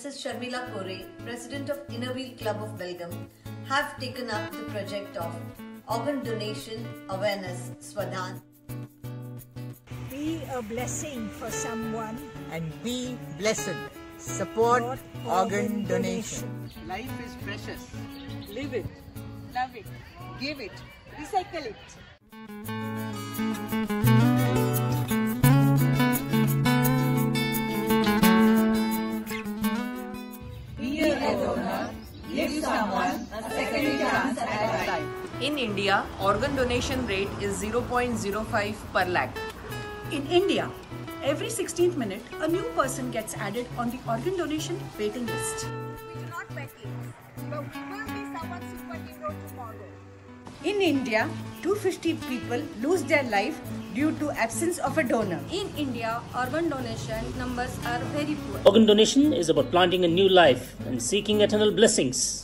Mrs. Sharmila Kore, President of Innerwheel Club of Belgaum, have taken up the project of organ donation awareness Swadhan. Be a blessing for someone and be blessed. Support organ donation. Life is precious. Live it, love it, give it, recycle it. Be a donor, give someone a second chance at life. In India, organ donation rate is 0.05 per lakh. In India, every 16th minute, a new person gets added on the organ donation waiting list. we do not make it, but we will be someone's superhero tomorrow. In India, 250 people lose their life due to absence of a donor. In India, organ donation numbers are very poor. Organ donation is about planting a new life and seeking eternal blessings.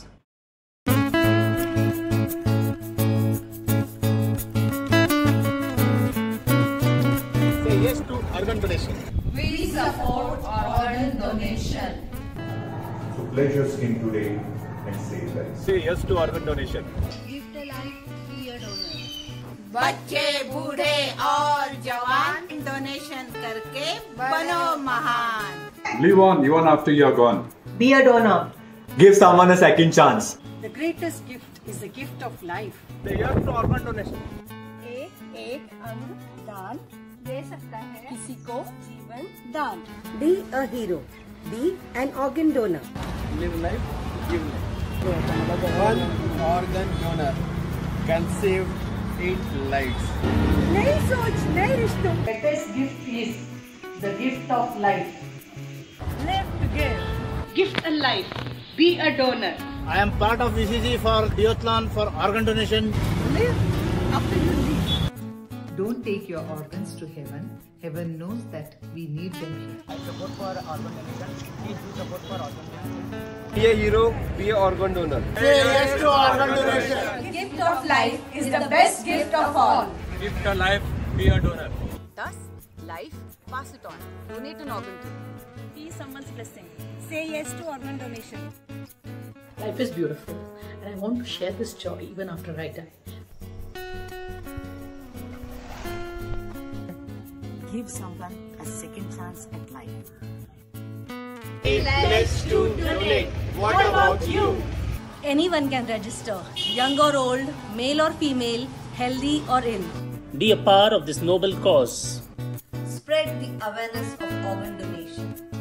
Say yes to organ donation. We support organ donation. So pledge your skin today and save lives. Say yes to organ donation. Give the life, be a donor. बच्चे बूढ़े और जवान donation करके बनो महान. Live on even after you are gone. Be a donor. Give someone a second chance. The greatest gift is the gift of life. Say yes to organ donation. एक अंग दान दे सकता है किसी को जीवन दान. Be a hero. Be an organ donor. Live life, give life. One organ donor can save 8 lives. नई सोच नए रिश्तों. Greatest gift is the gift of life. Live to give. Gift a life. Be a donor. I am part of VCG for Diathlon for organ donation. Live after you leave. Don't take your organs to heaven. Heaven knows that we need them here. I support for organ donation. Please do support for organ donation. Be a hero, be an organ donor. Say yes to organ donation. Gift of life is the best gift of all. Gift a life, be a donor. Thus, life, pass it on. Donate an organ to. Be someone's blessing. Say yes to organ donation. Life is beautiful and I want to share this joy even after I die. Give someone a second chance at life. Pledge to donate. What about you? Anyone can register, young or old, male or female, healthy or ill. Be a part of this noble cause. Spread the awareness of organ donation.